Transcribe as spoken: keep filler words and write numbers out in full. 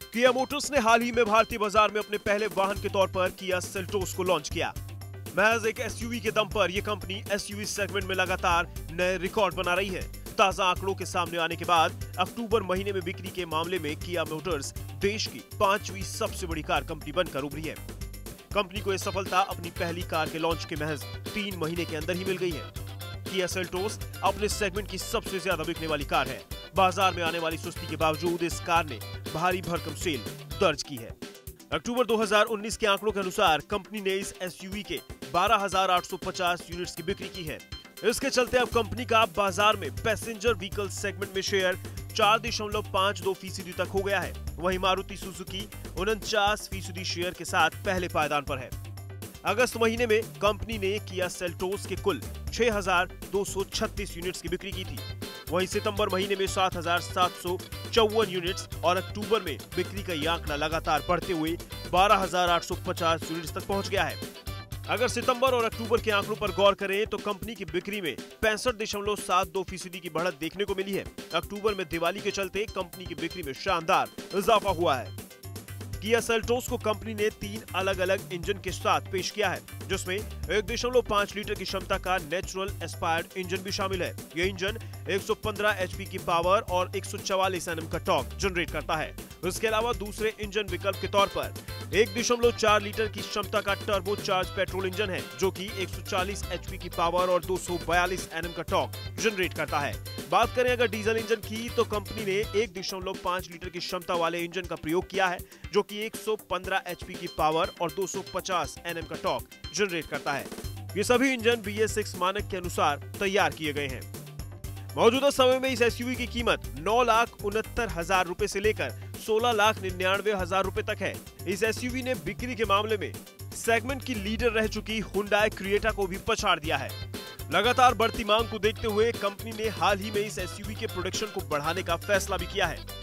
किया मोटर्स ने हाल ही में भारतीय बाजार में अपने पहले वाहन के तौर पर किया सेल्टोस को लॉन्च किया। महज एक एसयूवी के दम पर यह कंपनी एसयूवी सेगमेंट में लगातार नए रिकॉर्ड बना रही है। ताजा आंकड़ों के सामने आने के बाद अक्टूबर महीने में बिक्री के मामले में किया मोटर्स देश की पांचवी सबसे बड़ी कार कंपनी बनकर उभरी है। कंपनी को यह सफलता अपनी पहली कार के लॉन्च के महज तीन महीने के अंदर ही मिल गई है। किया सेल्टोस अपने सेगमेंट की सबसे ज्यादा बिकने वाली कार है। बाजार में आने वाली सुस्ती के बावजूद इस कार ने भारी भरकम सेल दर्ज की है। अक्टूबर दो हज़ार उन्नीस के आंकड़ों के अनुसार कंपनी ने इस एसयूवी के बारह हज़ार आठ सौ पचास यूनिट्स की बिक्री की है। इसके चलते अब कंपनी का बाजार में पैसेंजर व्हीकल सेगमेंट में शेयर चार दशमलव पाँच दो फीसदी तक हो गया है। वहीं मारुति सुजुकी उनचास फीसदी शेयर के साथ पहले पायदान पर है। अगस्त महीने में कंपनी ने किया सेल्टोस के कुल छह हज़ार दो सौ छत्तीस यूनिट्स की बिक्री की थी। वहीं सितंबर महीने में सात हज़ार सात सौ चौवन यूनिट्स और अक्टूबर में बिक्री का यह आंकड़ा लगातार बढ़ते हुए बारह हज़ार आठ सौ पचास यूनिट्स तक पहुंच गया है। अगर सितंबर और अक्टूबर के आंकड़ों पर गौर करें तो कंपनी की बिक्री में पैंसठ दशमलव सात दो फीसदी की बढ़त देखने को मिली है। अक्टूबर में दिवाली के चलते कंपनी की बिक्री में शानदार इजाफा हुआ है। किया सेल्टोस को कंपनी ने तीन अलग अलग इंजन के साथ पेश किया है, जिसमें एक दशमलव पाँच लीटर की क्षमता का नेचुरल एस्पायर्ड इंजन भी शामिल है। यह इंजन एक सौ पंद्रह एचपी की पावर और एक सौ चवालीस एनएम का टॉर्क जनरेट करता है। इसके अलावा दूसरे इंजन विकल्प के तौर पर एक दशमलव चार लीटर की क्षमता का टर्बो चार्ज पेट्रोल इंजन है, जो कि एक सौ चालीस एचपी की पावर और दो सौ बयालीस एनएम का टॉर्क जनरेट करता है। बात करें अगर डीजल इंजन की तो कंपनी ने एक दशमलव पाँच लीटर की क्षमता वाले इंजन का प्रयोग किया है, जो कि एक सौ पंद्रह एचपी की पावर और दो सौ पचास एनएम का टॉर्क जनरेट करता है। ये सभी इंजन बी एस सिक्स मानक के अनुसार तैयार किए गए हैं। मौजूदा समय में इस एसयूवी की कीमत नौ लाख उनहत्तर हजार रुपए से लेकर सोलह लाख निन्यानवे हजार रुपए तक है। इस एसयूवी ने बिक्री के मामले में सेगमेंट की लीडर रह चुकी हुंडई क्रिएटा को भी पछाड़ दिया है। लगातार बढ़ती मांग को देखते हुए कंपनी ने हाल ही में इस एसयूवी के प्रोडक्शन को बढ़ाने का फैसला भी किया है।